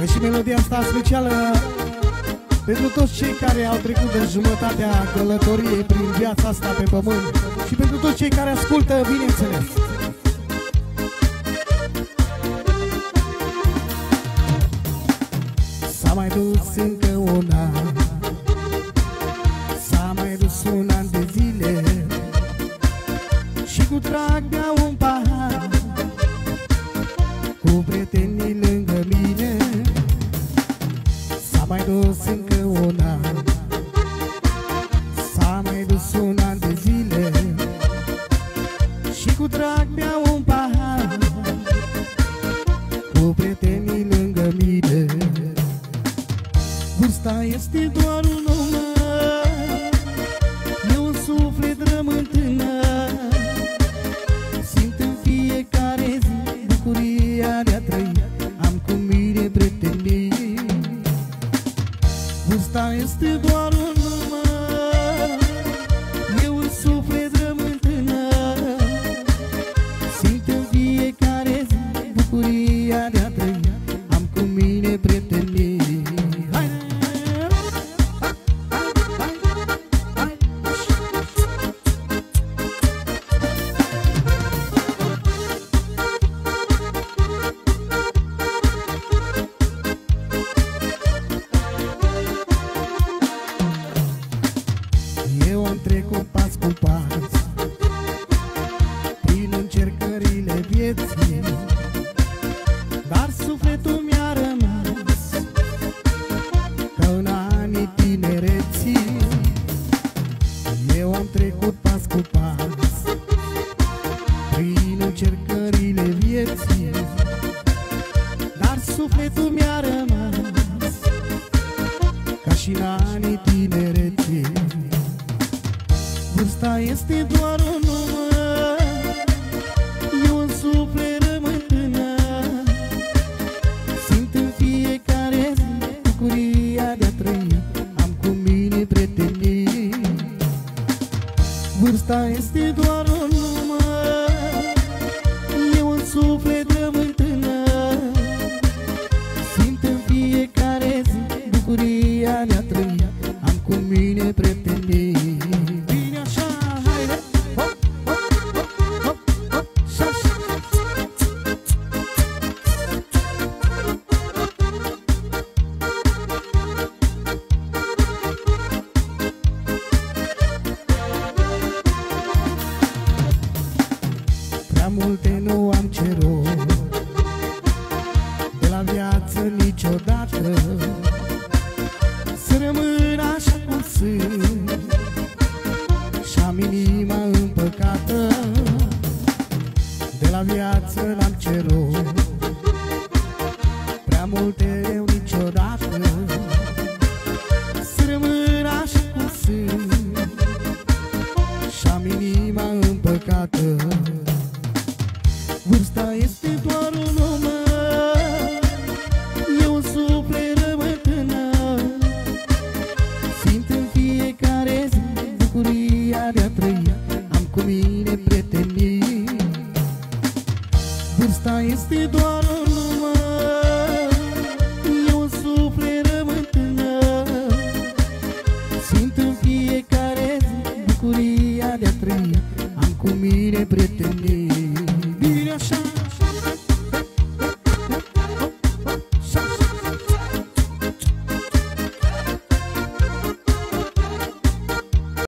Și melodia asta specială pentru toți cei care au trecut în jumătatea călătoriei prin viața asta pe pământ și pentru toți cei care ascultă, bineînțeles. S-a mai dus încă un an, s-a mai dus un an de zile și cu drag bea un pahar cu prietenii lângă mine. S-a mai dus încă un an, s-a mai dus un an de zile și cu drag bea un pahar cu prietenii lângă mine. Vârsta este doar un număr, eu în suflet rămân tânăr. Simt în fiecare zi bucuria de a trăi, am cu mine prietenii. Vârsta este doar un număr, eu în suflet rămân tânăr. Simt în fiecare zi bucuria de a trăi, am cu mine prietenii. Eu am trecut pas cu pas prin încercările vieții, dar sufletul mi-a rămas ca în anii tinereții. Eu am trecut pas cu pas prin încercările vieții, dar sufletul mi-a rămas ca și în anii tinereții. Vârsta este doar un număr, eu în suflet rămân tânăr. Simt în fiecare zi bucuria de a trăi, am cu mine prietenii. Vârsta este doar un număr, eu în suflet rămân tânăr. Simt în fiecare zi bucuria de a trăi, am cu mine prietenii. Prea multe nu am cerut de la viață niciodată, să rămân așa cum sunt și am inima împăcată. De la viață n-am cerut prea multe eu niciodată, să rămân așa cum sunt și am inima împăcată. Vârsta este doar un număr, eu în suflet rămân tânăr. Simt în fiecare zi bucuria de a trăi, am cu mine prietenii. Vârsta este doar un număr, eu în suflet rămân tânăr. Simt în fiecare zi bucuria de a trăi, am cu mine prietenii.